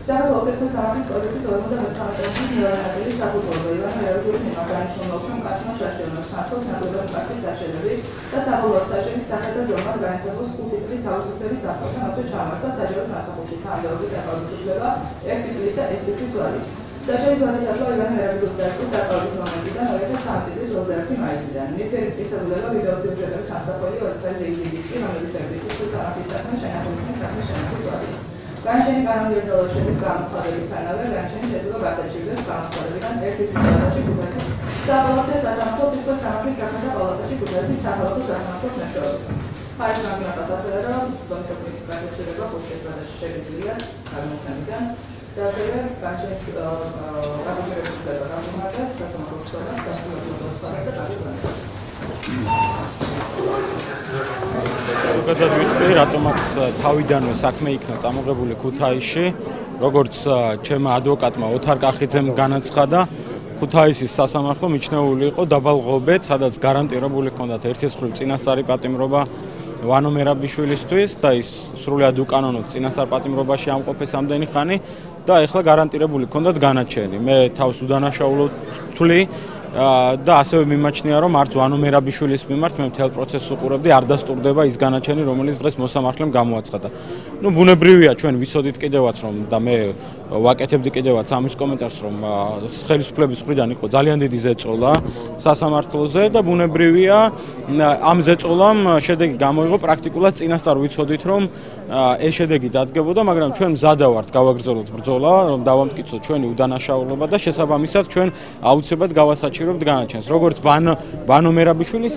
საქართველოს ეთნოს სამართლის კოდექსის 59 მეორე ნაწილის საფუძველზე ივანე მერაბიშვილის მიმართ დანიშნულმა უქმომ კასტინოს საშინელებას ქართლის ნაკლებად კასტის საშენები და საბოლოოდ საჭირის სახე და ზომად განისაზღვროს 5 წლის თავისუფლების ახლობთან ასე ჩამართვა საჯარო სამსახურში თანამდებობის დაყალბისუფლება 1 წლის და 1 თვის ვადით. საჭირის ვადის ახლო ივანე მერაბიშვილის დაწყოს დაყალბის მომენტიდან 2003 წლის 21 მაისიდან. მიუხედავად მტკიცებულება ვიდეო სიუჟეტების სამსახური 2 წელი დეივიდის კი რომელიც ეკრისის სამართლის საქმე შენახულობის საქმის შენახვის ვადით. განაჩენი კანონიერი ძალაუფლების გამოცხადებისთანავე განაჩენი შეძლება გასაჩივრდეს გამოცხადებიდან 1 თვის ვადაში ქუთაისის სააპელაციო სასამართლოს სისხლის სამართლის საქმეთა პალატაში ქუთაისის სახალხო სასამართლოს მეშვეობით. ხარის მაგნატად ასევე რომ სიტყვის საქმის გასაჩივრება ქუთაისის ვადაში შეგიძლია გამოცემიდან და ასევე განაჩენის გასაჩივრების უფლება გამომართავს სასამართლოს სხდომას სასამართლოს და დაგეგმება. ზოგადად ვიტყვი, რატომაც თავიდანვე საქმე იქნა წამოღებული ქუთაისში, როგორც ჩემმა ადვოკატმა ოთარ კახიძემ განაცხადა, ქუთაისის სასამართლო მიჩნეული იყო დაბალ ღობედ, სადაც გარანტირებული ჰქონდათ ერთისხრივ წინასწარი პატიმრობა ვანო მერაბიშვილისთვის და ის სრულად უკანონოდ წინასწარ პატიმრობაში ამყოფეს ამდენი ხანი და ეხლა გარანტირებული ჰქონდათ განაჩენი. მე თავს უდანაშაულოდ ვთვლი და ასევე მიმაჩნია რომ არც ვანო მერაბიშვილის მიმართ მე მთელ პროცესს უყურებდი არ დასტურდება ის განაჩენი რომელიც დღეს მოსამართლემ გამოაცხადა. ნუ ბუნებრივია ჩვენ ვიცოდით კიდევაც რომ და მე ვაკეთებდი კიდევაც ამის კომენტარს რომ ხელისუფლების მხრიდან იყო ძალიან დიდი ზეწოლა სასამართლოზე და ბუნებრივია ამ ზეწოლამ შედეგი გამოიღო პრაქტიკულად წინასწარ ვიცოდით რომ ეს შედეგი დადგებოდა მაგრამ ჩვენ მზადა ვართ გავაგრძელოთ ბრძოლა რომ დავამტკიცოთ ჩვენი უდანაშაულობა და შესაბამისად ჩვენ აუცილებლად გავასაჩივრებთ განაჩენს როგორც ვანო მერაბიშვილის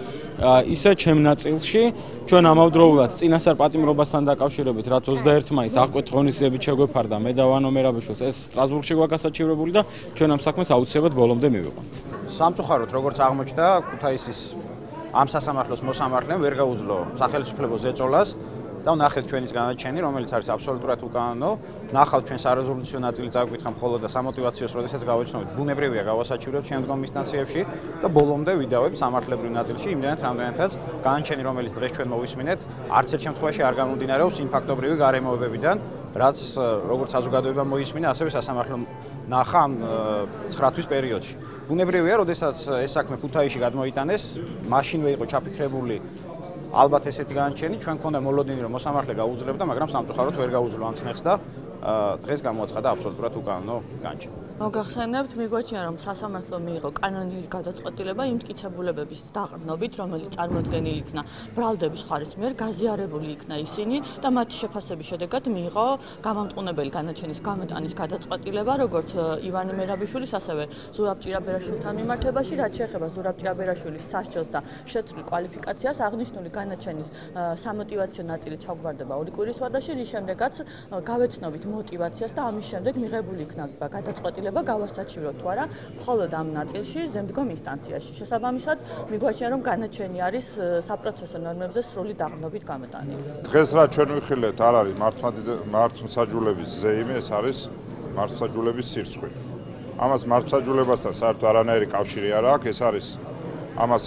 ისე ჩემ ნაწილში ჩვენ ამავდროულად წინასწარ პატიმრობასთან დაკავშირებით რაც 21 მაისს აღკვეთ ღონისძიებით შეგვეფარდა მე და ვანო მერაბიშვილს ეს სტრასბურგში გვაგასაჩივრებული და ჩვენ ამ საქმეს აუცილებლად ბოლომდე მივიყვანთ. სამწუხაროდ როგორც აღმოჩნდა ქუთაისის ამ სასამართლოს მოსამართლემ ვერ გაუძლო სახელმწიფო ზეწოლას და ნახეთ ჩვენის განაჩენი, რომელიც არის აბსოლუტურად უკანონო. ნახავთ ჩვენ სარეზოლუციო ნაწილი წავიკითხა მხოლოდ და სამოტივაციოს, როდესაც გავეცნობით, ბუნებრივია გავასაჩივრებთ შემდგომ ინსტანციებში და ბოლომდე ვიდავებ სამართლებრივ ნაწილში იმდენად რამდენადაც განაჩენი, რომელიც დღეს ჩვენ მოვისმინეთ, არც ერთ შემთხვევაში არ გამომდინარეობს იმ ფაქტობრივი გარემოებებიდან, რაც როგორც საზოგადოებამ მოისმინა, ასევე სასამართლომ ნახა ამ 9 თვის პერიოდში. ბუნებრივია, როდესაც ეს საქმე ქუთაისში გადმოიტანეს, მაშინვე იყო ჩაფიქრებული ალბათ ესეთი განაჩენი ჩვენ გქონდა მოლოდინი რომ მოსამართლე გაუძლებდა, მაგრამ სამწუხაროდ ვერ გაუძლო ამ წნეხს და დღეს გამოაცხადა აბსოლუტურად უკანონო განაჩენი. მოგახსენებთ, მიგვაჩნია რომ სასამართლომ მიიღო კანონიერი გადაწყვეტილება იმ მტკიცებულებების დაყრდნობით, რომელიც წარმოდგენილი იქნა ბრალდების ხარის მიერ, გაზიარებული იქნა ისინი და მათი შეფასების შედეგად მიიღო გამამტყუნებელი განაჩენის გამოტანის გადაწყვეტილება, როგორც ივანე მერაბიშვილის, ასევე ზურაბ ჭირაბერაშვილთან მიმართებაში, რაც შეეხება ზურაბ ჭირაბერაშვილის სასჯელს და შეცვლილ კვალიფიკაციას, აღნიშნული განაჩენის სამოტივაციო ნაწილი ჩაგვარდება 2 კვირის ვადაში, რის შემდეგაც გავეცნობით მოტივაციას და ამის შემდეგ მიღებული იქნა გადაწყვეტილება გავასაჩივროთ თუ არა მხოლოდ ამ ნაწილში ზემდგომ ინსტანციაში. შესაბამისად, მიგვაჩნია რომ განაჩენი არის საპროცესო ნორმებზე სრული დაყრდნობით გამოტანილი. დღეს რა ჩვენ ვიხილეთ არ არის მართლმსაჯულების ზეიმე, ეს არის მართლმსაჯულების სირცხვილი. ამას მართლმსაჯულებასთან საერთოდ არანაირი კავშირი არ აქვს, ეს არის ამას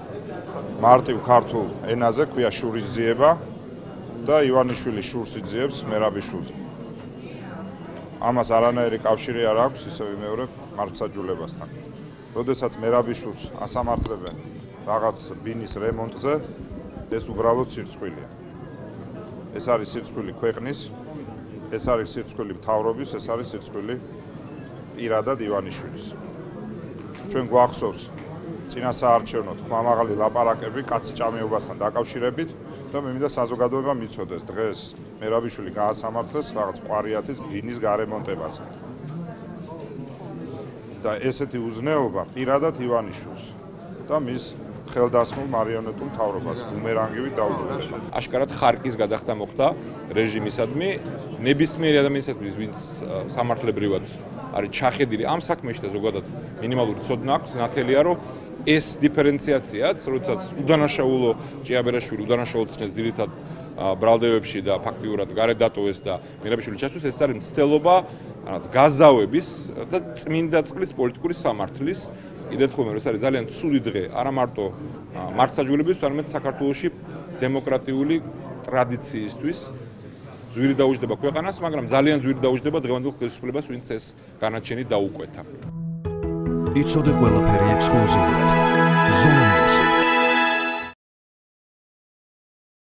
მარტივ ქართულ ენაზე ქვია შურისძიება და ივანიშვილი შურს იძიებს მერაბიშვილს. ამას არანაირი კავშირი არ აქვს, ისე ვიმეორებ მართლმსაჯულებასთან. როდესაც მერაბიშვილს ასამართლებენ რაღაც ბინის რემონტზე, ეს უბრალოდ სირცხვილია. ეს არის სირცხვილი ქვეყნის, ეს არის სირცხვილი მთავრობის, ეს არის სირცხვილი პირადად ივანიშვილის. ჩვენ გვახსოვს წინასაარჩევნოდ ხმამაღალი ლაპარაკები კაცი ჭამეობასთან დაკავშირებით და მე მინდა საზოგადოება მიცოდეს დღეს მერაბიშვილი გაასამართლეს რაღაც ყვარიათის ბინის გარემონტებაზე. და ესეთი უზნეობა პირადად ივანიშვილს და მის ხელდასმულ მარიონეტულ მთავრობას ბუმერანგივით დაუბრუნდა. აშკარად ხარკის გადახდა მოხდა რეჟიმისადმი, ნებისმიერი ადამიანისადმი, ვინც სამართლებრივად არის ჩახედილი ამ საქმეში და ზოგადად მინიმალური ცოდნა აქვს, ნათელია რომ ეს დიფერენციაციაც, როდესაც უდანაშაულო ჭიაბერაშვილი უდანაშაულო ცნეს ძირითად ბრალდეებში და ფაქტიურად გარეთ დატოვეს და მერაბიშვილის ჩასვლის, ეს არის მცდელობა გაზავების და წმინდა წყლის პოლიტიკური სამართლის კიდევ ხოლმე ეს არის ძალიან ცუდი დღე არა მარტო მართლმსაჯულების, არამედ საქართველოში დემოკრატიული ტრადიციისთვის ძვირი დაუჯდება ქვეყანას, მაგრამ ძალიან ძვირი დაუჯდება დღევანდელ ხელისუფლებას, ვინც ეს განაჩენი დაუკვეთა. იცოდე ყველაფერი ექსკლუზიურად